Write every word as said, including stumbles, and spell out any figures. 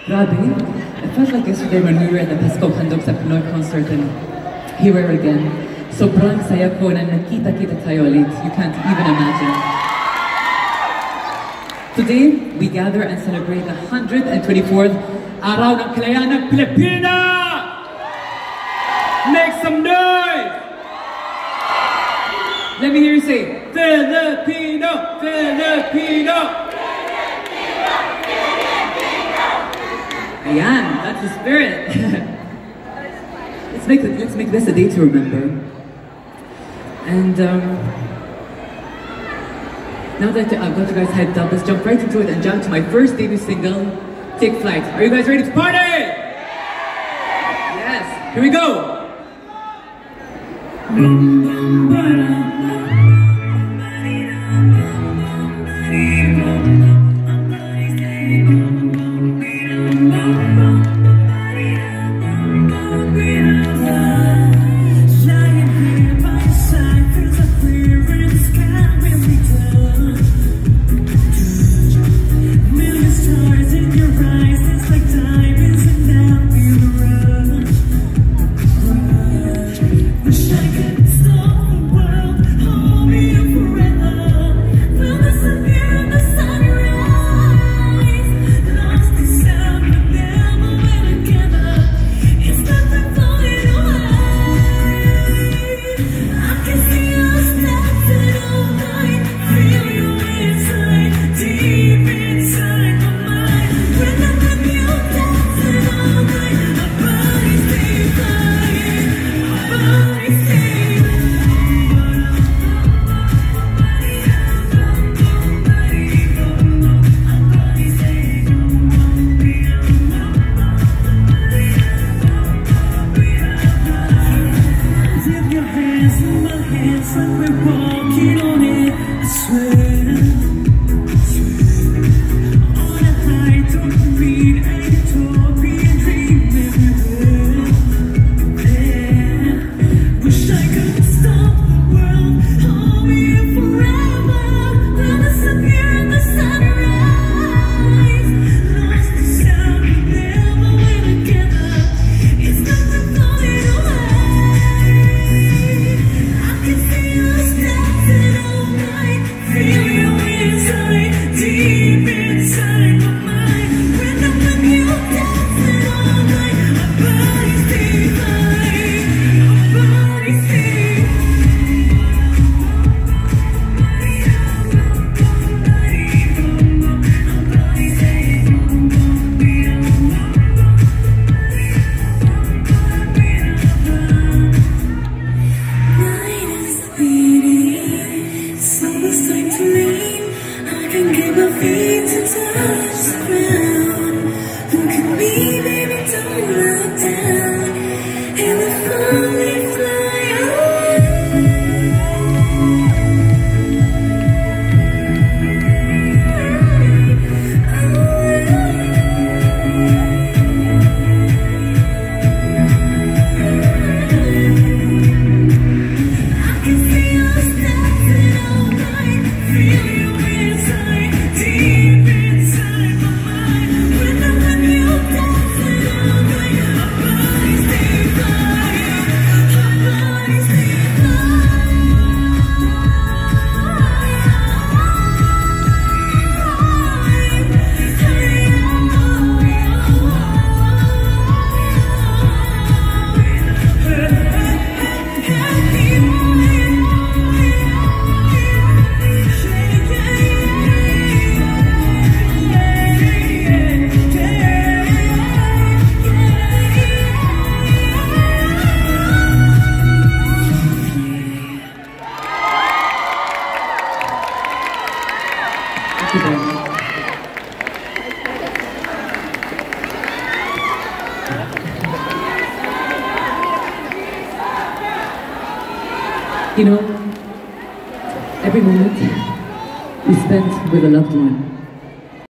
Grabe, it felt like yesterday when we were in the Pesco Handog sa Pinoy concert and here we are again. Sobrang saya ko na nakita-kita tayo ulit. You can't even imagine. Today, we gather and celebrate the one hundred twenty-fourth Araw ng Kalayaan ng Pilipinas! Make some noise! Let me hear you say, Filipino! Filipino! Ayan, that's the spirit. let's make it, let's make this a day to remember. And um, now that I've got you guys hyped up, let's jump right into it and jump to my first debut single, Take Flight. Are you guys ready to party? Yes, here we go. You know, every moment we spend with a loved one